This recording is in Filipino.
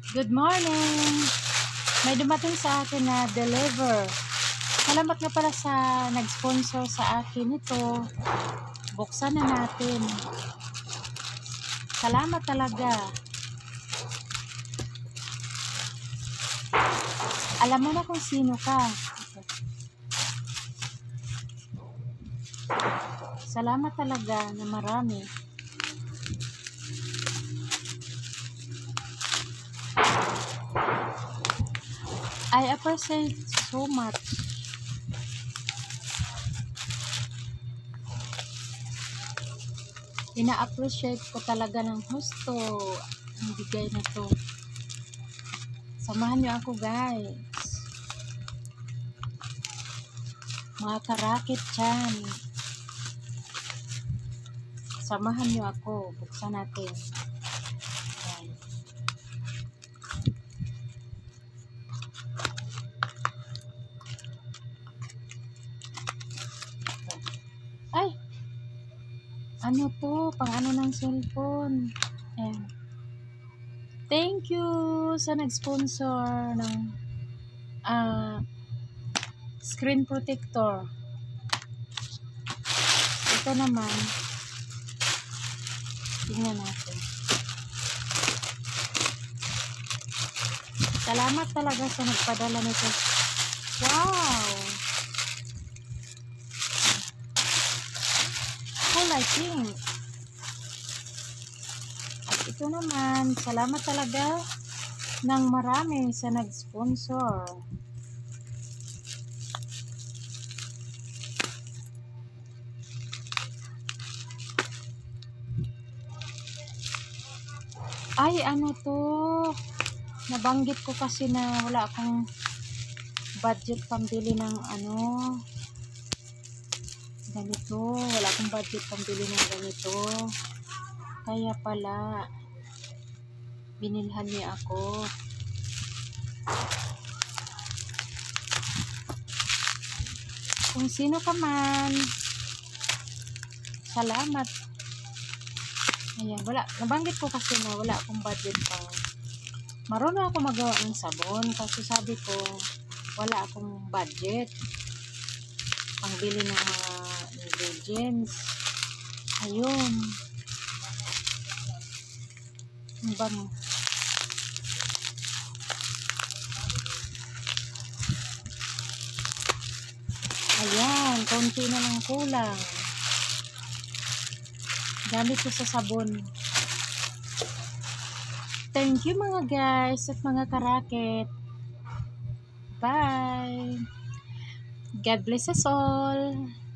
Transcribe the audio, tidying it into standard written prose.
Good morning! May dumating sa akin na deliver. Salamat nga pala sa nag-sponsor sa akin ito. Buksan na natin. Salamat talaga. Alam mo na kung sino ka. Salamat talaga na marami. I appreciate so much. Ina-appreciate ko talaga ng husto ang bigay na to. Samahan niyo ako, guys. Mga karakit dyan. Samahan niyo ako. Buksan natin. Ayan. Ay! Ano to? Pang ano ng cellphone? Ayan. Thank you sa nag-sponsor ng screen protector. Ito naman, tingnan natin. Salamat talaga sa nagpadala nito. Wow! Kulay pink. At ito naman, salamat talaga ng marami sa nag-sponsor. Ay, ano to? Nabanggit ko kasi na wala akong budget pambili ng ganito. Wala akong budget pambili ng ganito. Kaya pala, binilhan niya ako. Kung sino ka man, salamat. Ayan, wala. Nabanggit ko kasi na wala akong budget pa. Marunong ako magawa ng sabon kasi sabi ko, wala akong budget pangbili ng mga ingredients. Ayun. Ang bango. Ayan, konti na lang kulang. Gamit ko sa sabon. Thank you mga guys at mga karakit. Bye! God bless us all.